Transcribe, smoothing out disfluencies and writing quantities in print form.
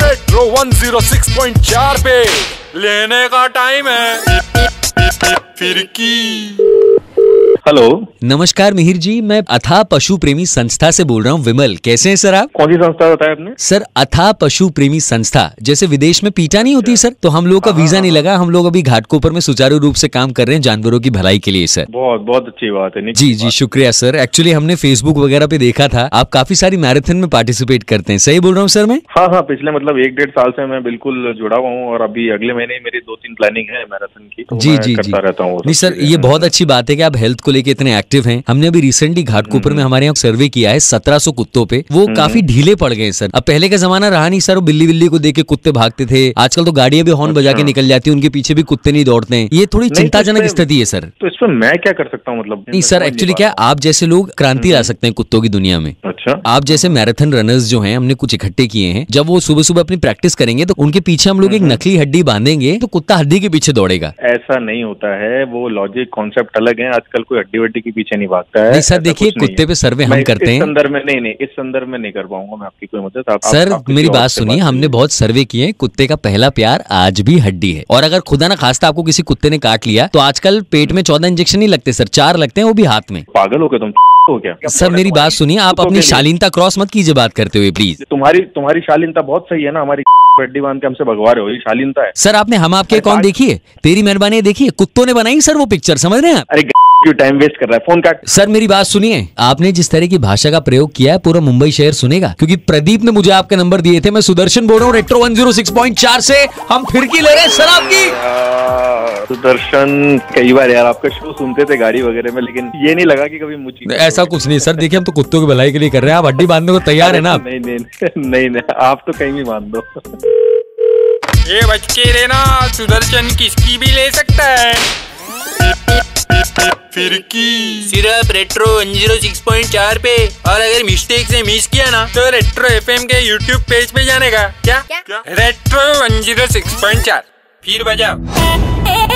Retro 106.4 पे लेने का टाइम है फिरकी। हेलो, नमस्कार मिहिर जी, मैं अथाह पशु प्रेमी संस्था से बोल रहा हूँ। विमल, कैसे हैं सर आप? कौन सी संस्था बताया आपने? सर अथाह पशु प्रेमी संस्था, जैसे विदेश में पीटा नहीं होती सर, तो हम लोग का वीजा नहीं लगा। हम लोग अभी घाटकोपर में सुचारू रूप से काम कर रहे हैं जानवरों की भलाई के लिए सर। बहुत बहुत अच्छी बात है। जी जी, शुक्रिया सर। एक्चुअली हमने फेसबुक वगैरह पे देखा था आप काफी सारी मैराथन में पार्टिसिपेट करते हैं, सही बोल रहा हूँ सर मैं? हाँ, पिछले मतलब 1-1.5 साल से मैं बिल्कुल जुड़ा हुआ हूँ और अभी अगले महीने मेरी 2-3 प्लानिंग है मैराथन की, तो जी मैं जी करता रहता हूँ। नहीं सर, ये बहुत अच्छी बात है कि आप हेल्थ को लेके इतने एक्टिव हैं। हमने अभी रिसेंटली घाटकोपर में हमारे यहाँ सर्वे किया है 1700 कुत्तों पे, वो काफी ढीले पड़ गए सर। अब पहले का जमाना रहा नहीं सर, बिल्ली को देख के कुत्ते भागते थे। आजकल तो गाड़ियां भी हॉर्न बजा के निकल जाती है, उनके पीछे भी कुत्ते नहीं दौड़ते हैं। ये थोड़ी चिंताजनक स्थिति है सर। तो इसमें मैं क्या कर सकता हूँ? मतलब नहीं सर, एक्चुअली क्या आप जैसे लोग क्रांति ला सकते हैं कुत्तों की दुनिया में। अच्छा, आप जैसे मैराथन रनर्स जो हैं, हमने कुछ इकट्ठे किए हैं। जब वो सुबह सुबह अपनी प्रैक्टिस करेंगे तो उनके पीछे हम लोग एक नकली हड्डी बांधेंगे, तो कुत्ता हड्डी के पीछे दौड़ेगा। ऐसा नहीं होता है, वो लॉजिक कॉन्सेप्ट अलग है। आजकल कोई हड्डी वड्डी के पीछे नहीं भागता है। नहीं सर, देखिए कुत्ते पे सर्वे हम करते हैं। इस संदर्भ में नहीं, इस संदर्भ में नहीं कर पाऊंगा मैं आपकी कोई मदद। सर मेरी बात सुनिए, हमने बहुत सर्वे किए हैं। कुत्ते का पहला प्यार आज भी हड्डी है। और अगर खुदा ना खास्ता आपको किसी कुत्ते ने काट लिया तो आजकल पेट में 14 इंजेक्शन नहीं लगते सर, 4 लगते हैं, वो भी हाथ में। पागल हो गए तुम? हो क्या सर मेरी बात सुनिए, आप अपनी शालीनता क्रॉस मत कीजिए बात करते हुए प्लीज। तुम्हारी शालीनता बहुत सही है ना, हमारी हड्डी बांध के हमसे भगवा रहे हो, ये शालीनता है। सर आपने हम आपके अकाउंट देखिए, तेरी मेहरबानी देखिए, कुत्तों ने बनाई सर वो पिक्चर, समझ रहे हैं आप? अरे क्यों टाइम वेस्ट कर रहा है, फोन काट। सर मेरी बात सुनिए, आपने जिस तरह की भाषा का प्रयोग किया है पूरा मुंबई शहर सुनेगा, क्योंकि प्रदीप ने मुझे आपके नंबर दिए थे। मैं सुदर्शन बोल रहा हूँ रेट्रो 106.4 से। हम फिरकी ले रहे हैं सर आपकी। सुदर्शन, कई बार यार आपका शो सुनते थे गाड़ी वगैरह में, लेकिन ये नहीं लगा कि कभी मुझे। ऐसा कुछ नहीं सर, देखिए हम तो कुत्तों की भलाई के लिए कर रहे हैं। आप हड्डी बांधने को तैयार है ना? नहीं, आप तो कहीं भी बांध दो। ये बच्चे लेना, सुदर्शन किसकी भी ले सकता है। फिरकी सिर्फ रेट्रो 106.4 पे। और अगर मिस्टेक से मिस किया ना तो रेट्रो एफएम के यूट्यूब पेज पे जाने का। क्या? रेट्रो 106.4 फिर बजाओ।